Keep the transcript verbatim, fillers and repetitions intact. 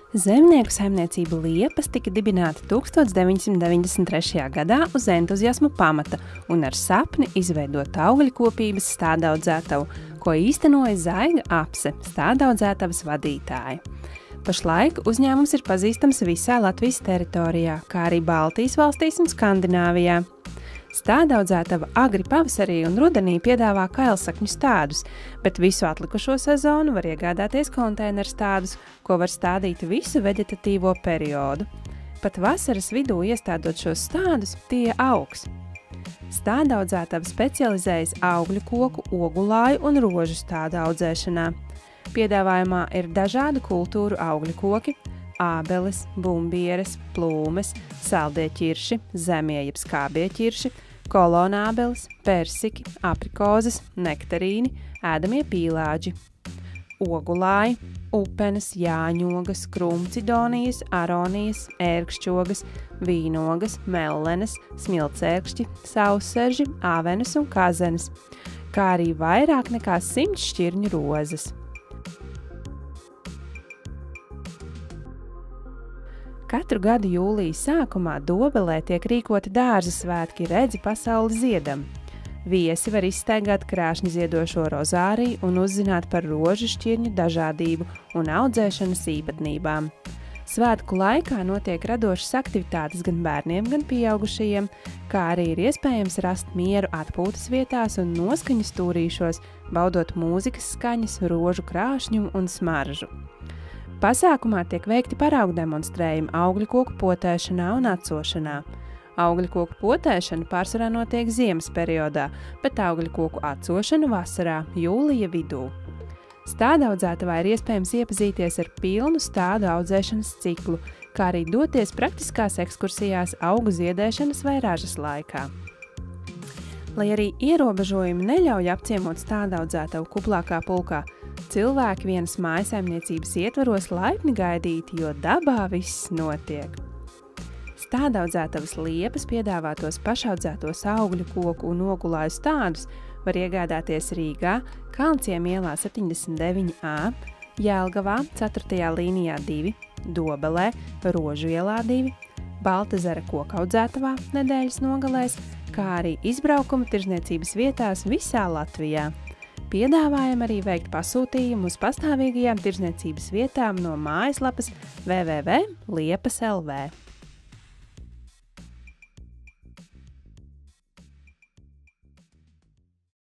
Zemnieku saimniecība Liepas tika dibināta tūkstoš deviņsimt deviņdesmit trešajā gadā uz entuziasma pamata un ar sapni izveidot augļkopības stādaudzētavu, ko īstenoja Zaiga Apse, stādaudzētavas vadītāja. Pašlaik uzņēmums ir pazīstams visā Latvijas teritorijā, kā arī Baltijas valstīs un Skandināvijā. Stādaudzētava agri pavasarī un rudenī piedāvā kailsakņu stādus, bet visu atlikušo sezonu var iegādāties konteineru stādus, ko var stādīt visu veģetatīvo periodu. Pat vasaras vidū iestādot šos stādus, tie augs. Stādaudzētava specializējas augļu koku, ogulāju un rožu stādu audzēšanā. Piedāvājumā ir dažādu kultūru augļu koki, ābeles, bumbieres, plūmes, saldie ķirši, zemie jeb skābie ķirši, kolonābeles, persiki, aprikozes, nektarīni, ēdamie pīlāģi, ogulāji, upenes, jāņogas, krumcidonijas, aronijas, ērkšķogas, vīnogas, mellenes, smilcērkšķi, sausserži, avenes un kazenes, kā arī vairāk nekā simts šķirņu rozes. Katru gadu jūlijas sākumā Dobelē tiek rīkoti dārza svētki Redzi pasauli ziedam. Viesi var izstaigāt krāšņi ziedošo rozāriju un uzzināt par rožu šķirņu dažādību un audzēšanas īpatnībām. Svētku laikā notiek radošas aktivitātes gan bērniem, gan pieaugušajiem, kā arī ir iespējams rast mieru atpūtas vietās un noskaņu stūrīšos, baudot mūzikas skaņas, rožu krāšņumu un smaržu. Pasākumā tiek veikti paraugu demonstrējumi augļu koku potēšanā un atcošanā. Augļu koku potēšana pārsvarā notiek ziemas periodā, bet augļu koku atcošana vasarā, jūlija vidū. Stādaudzētavā ir iespējams iepazīties ar pilnu stādu audzēšanas ciklu, kā arī doties praktiskās ekskursijās augu ziedēšanas vai ražas laikā. Lai arī ierobežojumi neļauj apciemot stādaudzētavu kuplākā pulkā, cilvēki vienas mājasaimniecības ietvaros laipni gaidīti, jo dabā viss notiek. Stādaudzētavas Liepas piedāvātos pašaudzētos augļu koku un ogulāju stādus var iegādāties Rīgā, Kalnciem ielā septiņdesmit deviņi A, Jelgavā ceturtajā līnijā divi, Dobelē, Rožu ielā divi, Baltezera kokaudzētavā nedēļas nogalēs, kā arī izbraukuma tirzniecības vietās visā Latvijā. Piedāvājam arī veikt pasūtījumu uz pastāvīgajām tirzniecības vietām no mājaslapas w w w punkt liepas punkt l v.